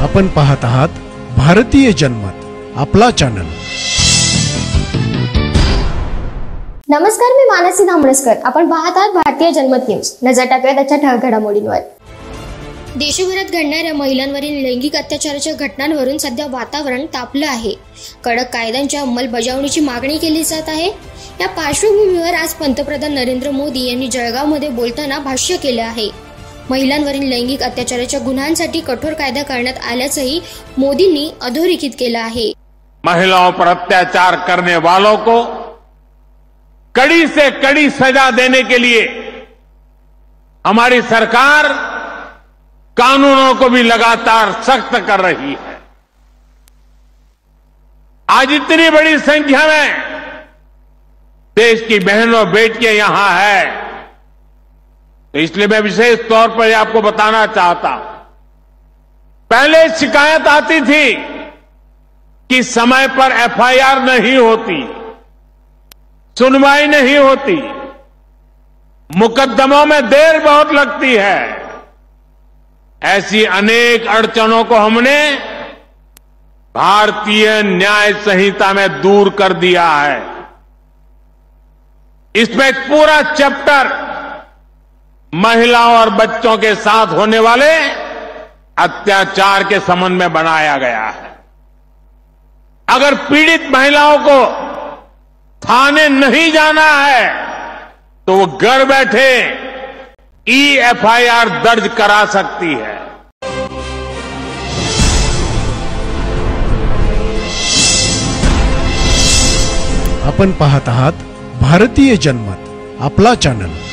आपण पाहत आहात भारतीय जनमत, आपला चॅनल। नमस्कार, मी मानसी धामणसकर। आपण पाहत आहात भारतीय जनमत न्यूज। नजर टाकूया त्याच्या ठळक घडामोडींवर। देशभरात घडणाऱ्या महिलांवरील लैंगिक अत्याचाराच्या घटनांवरून सध्या वातावरण तापलं आहे। कडक कायद्यांच्या अंमलबजावणीची मागणी केली जात आहे। या पार्श्वभूमीवर आज पंतप्रधान नरेंद्र मोदी यांनी जळगावमध्ये बोलताना भाष्य केले आहे। महिलांवरील लैंगिक अत्याचाराच्या गुन्ह्यांसाठी कठोर कायदा करण्यात आल्याचंही मोदींनी अधोरेखित केलं आहे। महिलाओं पर अत्याचार करने वालों को कड़ी से कड़ी सजा देने के लिए हमारी सरकार कानूनों को भी लगातार सख्त कर रही है। आज इतनी बड़ी संख्या में देश की बहनों बेटियां यहां है, तो इसलिए मैं विशेष तौर पर आपको बताना चाहता हूं। पहले शिकायत आती थी कि समय पर एफआईआर नहीं होती, सुनवाई नहीं होती, मुकदमों में देर बहुत लगती है। ऐसी अनेक अड़चनों को हमने भारतीय न्याय संहिता में दूर कर दिया है। इसमें एक पूरा चैप्टर महिलाओं और बच्चों के साथ होने वाले अत्याचार के संबंध में बनाया गया है। अगर पीड़ित महिलाओं को थाने नहीं जाना है तो वो घर बैठे एफआईआर दर्ज करा सकती है। आपण पाहत आहात भारतीय जनमत, आपला चॅनल।